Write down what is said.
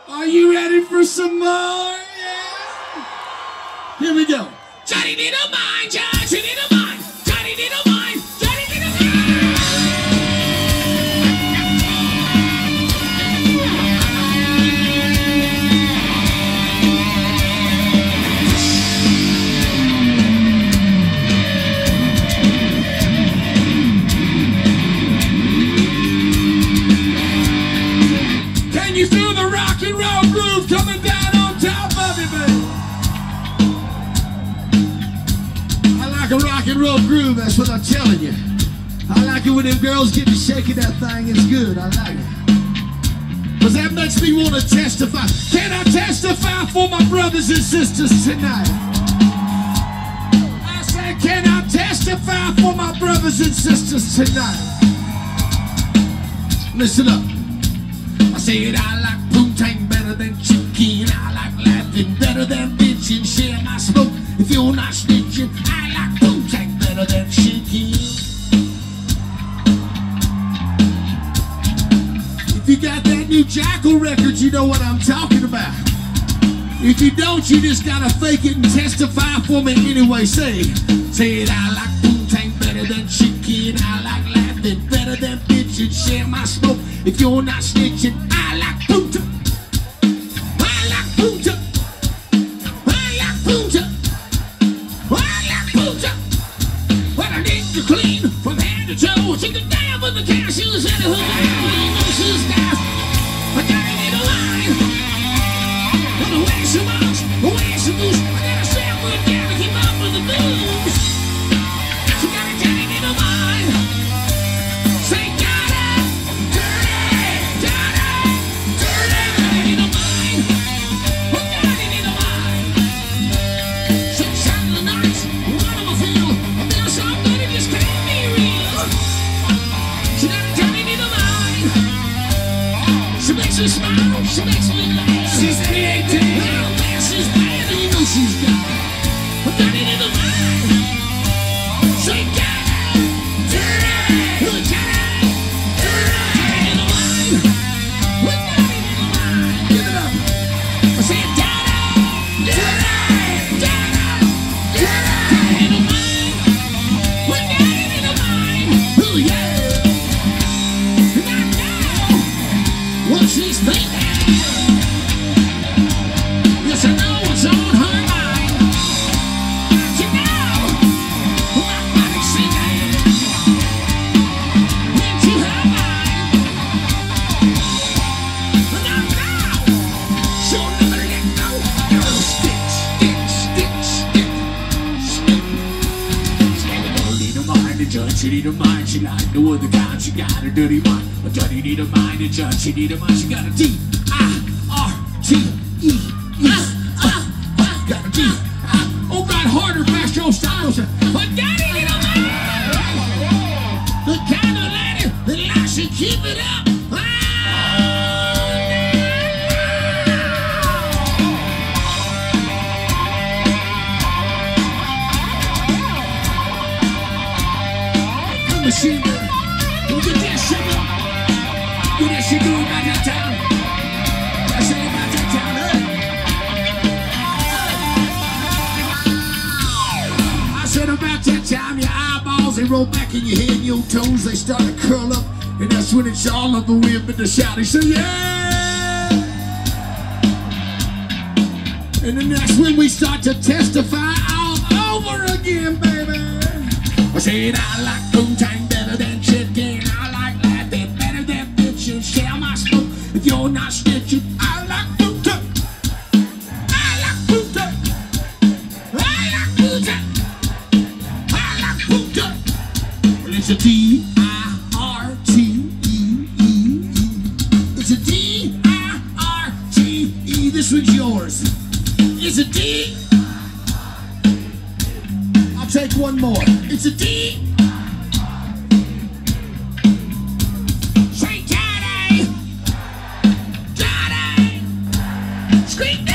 Are you ready for some more? Yeah. Here we go. Johnny need a mind, Johnny need a mind, Johnny need a mind, Johnny need a mind. Can you feel the rock and roll groove coming down on top of you, baby? I like a rock and roll groove, that's what I'm telling you. I like it when them girls get to shaking that thing, it's good, I like it. Cause that makes me want to testify. Can I testify for my brothers and sisters tonight? I said, can I testify for my brothers and sisters tonight? Listen up. I said I like poontang better than chicken. I like laughing better than bitching. Share my smoke if you're not snitching. I like poontang better than chicken. If you got that new Jackal record, you know what I'm talking about. If you don't, you just gotta fake it and testify for me anyway. Say it, I like poontang better than chicken. I like laughing better than bitching. Share my smoke if you're not snitching. I like poontang. I like poontang. I like poontang. I like poontang. Well, I need to clean from head to toe. Take the down with the cashews and the hook. I gotta need a line. Wanna wear some much, wear some goose. I gotta stay up with down to keep up with the news. So gotta need a line. Say gotta, dirty. Need a line. Oh, gotta need a line. Sunshine in the night, one of a feel. I feel so good it just can't be real. So gotta need a line. She makes me smile, she makes me laugh. She's creative. Oh, man, she's bad, and you know she's got. But that ain't in the mind. Say, gotta, dirty. In the mind. What that ain't in the mind? Give it up. I say, gotta, in the mind. What that ain't in the mind? Oh, yeah. And I know what she's thinking. Yes, I know what's on her mind. You know what I'm singing into her mind. And I know she'll never let go. Stick. Need a mind, a judge, she need a mind. She like no other kind, she got a dirty mind. A dirty need a mind, a judge, she need a mind. She got a D-I-R-T-E. Got a D. Oh, right, harder, faster, old styles. But daddy need a mind. The kind of lady that likes to keep it up. Machine gun. We'll get that shit up. Do that shit good about that time. That shit about that time, hey. I said about that time, your eyeballs, they roll back in your head, your toes, they start to curl up. And that's when it's all of the whip and the shouting. So yeah! And then that's when we start to testify all over again, baby. I said I like poontang better than chicken. I like laughing better than bitching. Share my smoke if you're not snitching. I like poontang. I like poontang. I like poontang. I like poontang. Well, it's a D-I-R-T-E-E-E. It's a D-I-R-T-E. This one's yours. It's a D. Take one more. It's a D. Say Johnny. Scream.